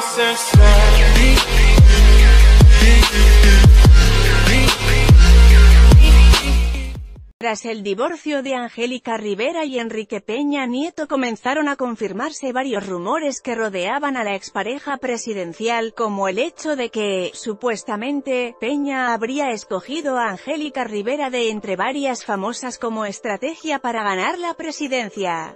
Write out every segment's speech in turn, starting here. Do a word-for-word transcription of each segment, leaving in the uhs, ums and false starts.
Tras el divorcio de Angélica Rivera y Enrique Peña Nieto comenzaron a confirmarse varios rumores que rodeaban a la expareja presidencial, como el hecho de que, supuestamente, Peña habría escogido a Angélica Rivera de entre varias famosas como estrategia para ganar la presidencia.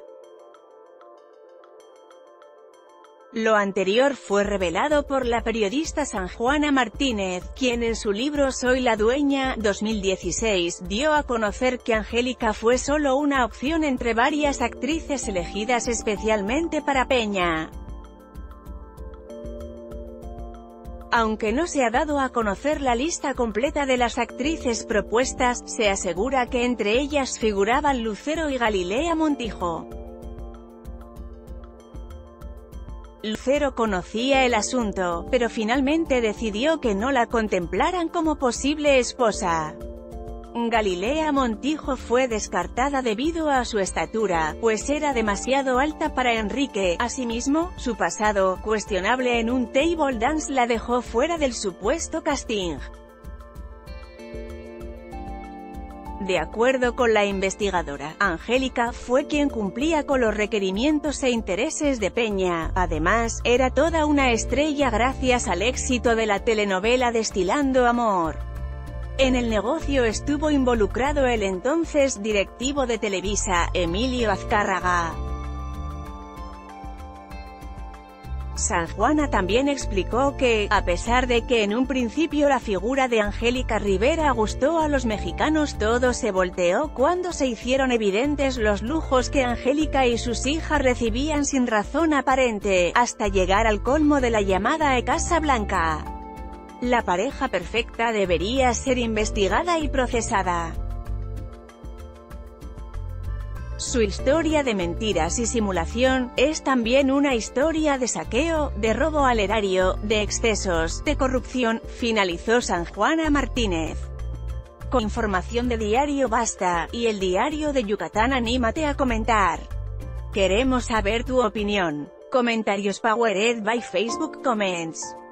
Lo anterior fue revelado por la periodista Sanjuana Martínez, quien en su libro Soy la dueña, dos mil dieciséis, dio a conocer que Angélica fue solo una opción entre varias actrices elegidas especialmente para Peña. Aunque no se ha dado a conocer la lista completa de las actrices propuestas, se asegura que entre ellas figuraban Lucero y Galilea Montijo. Lucero conocía el asunto, pero finalmente decidió que no la contemplaran como posible esposa. Galilea Montijo fue descartada debido a su estatura, pues era demasiado alta para Enrique. Asimismo, su pasado, cuestionable en un table dance, la dejó fuera del supuesto casting. De acuerdo con la investigadora, Angélica fue quien cumplía con los requerimientos e intereses de Peña. Además, era toda una estrella gracias al éxito de la telenovela Destilando Amor. En el negocio estuvo involucrado el entonces directivo de Televisa, Emilio Azcárraga. Sanjuana también explicó que, a pesar de que en un principio la figura de Angélica Rivera gustó a los mexicanos, todo se volteó cuando se hicieron evidentes los lujos que Angélica y sus hijas recibían sin razón aparente, hasta llegar al colmo de la llamada Casa Blanca. La pareja perfecta debería ser investigada y procesada. Su historia de mentiras y simulación es también una historia de saqueo, de robo al erario, de excesos, de corrupción, finalizó Sanjuana Martínez. Con información de Diario Basta y El Diario de Yucatán, anímate a comentar. Queremos saber tu opinión. Comentarios powered by Facebook Comments.